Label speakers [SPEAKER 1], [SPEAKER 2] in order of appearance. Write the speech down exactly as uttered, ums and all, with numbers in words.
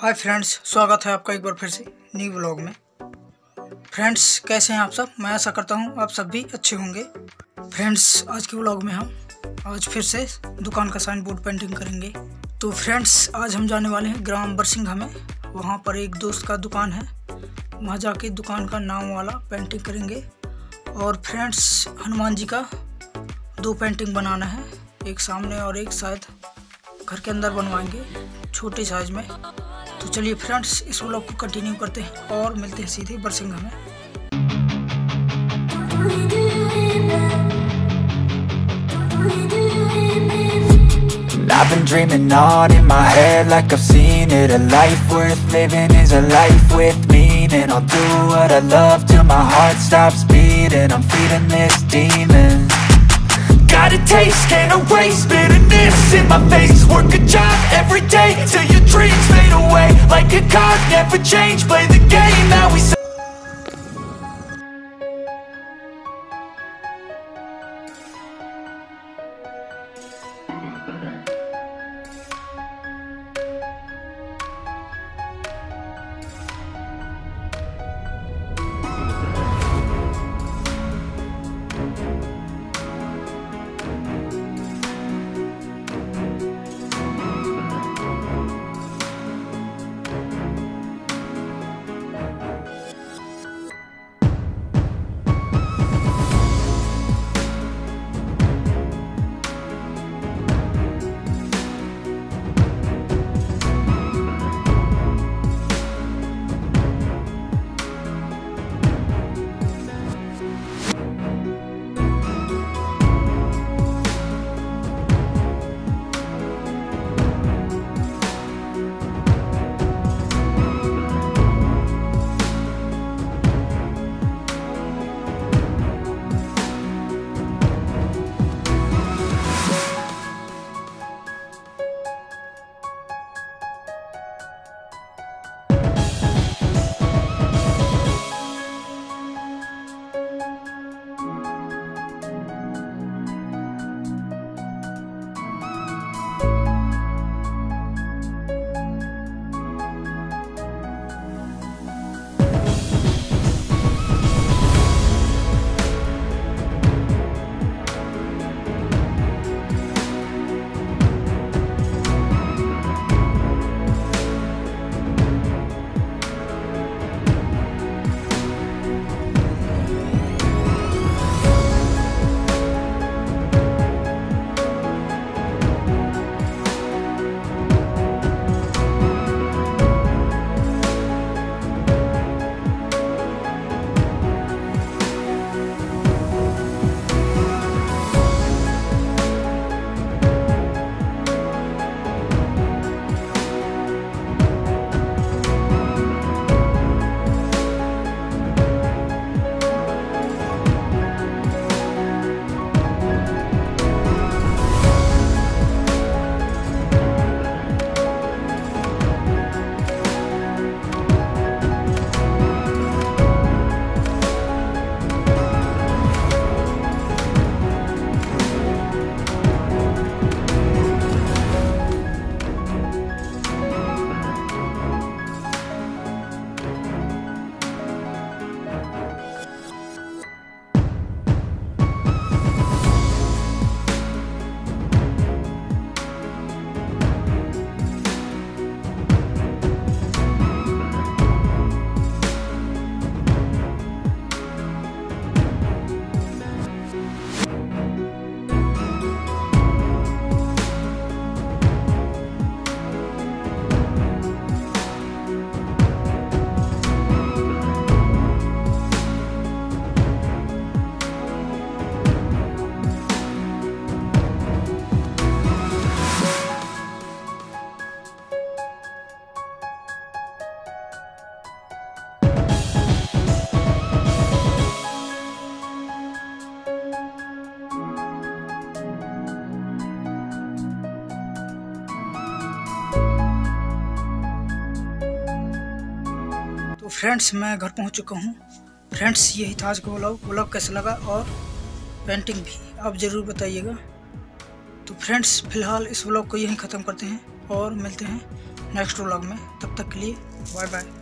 [SPEAKER 1] Hi friends, स्वागत है आपका एक बार फिर से न्यू व्लॉग में। फ्रेंड्स, कैसे हैं आप सब? मैं आशा करता हूं आप सब भी अच्छे होंगे। फ्रेंड्स, आज के व्लॉग में हम आज फिर से दुकान का साइन बोर्ड पेंटिंग करेंगे। तो फ्रेंड्स, आज हम जाने वाले हैं ग्राम बरसिंघा में। वहां पर एक दोस्त का दुकान है, वहां जाके दुकान का नाम वाला पेंटिंग करेंगे। और फ्रेंड्स, हनुमान जी का दो पेंटिंग बनाना है, एक सामने और एक शायद घर के अंदर बनवाएंगे छोटे साइज में। तो चलिए फ्रेंड्स, इस व्लॉग को कंटिन्यू करते हैं और मिलते हैं सीधे बरसिंघा में।
[SPEAKER 2] I've been dreaming on in my head like I've seen it. A life worth living is a life with meaning. I'll do what I love till my heart stops beating. I'm feeding this demon. Got a taste, can't erase bitterness in my face. Work a job every day till your dreams fade away. Like a card, never change, play the game that we say.
[SPEAKER 1] तो friends, मैं घर पहुंच चुका हूं। फ्रेंड्स, यही था आज का व्लॉग। व्लॉग कैसा लगा और पेंटिंग भी आप ज़रूर बताइएगा। तो फ्रेंड्स, फिलहाल इस व्लॉग को यहीं ख़त्म करते हैं और मिलते हैं नेक्स्ट व्लॉग में। तब तक के लिए बाय बाय।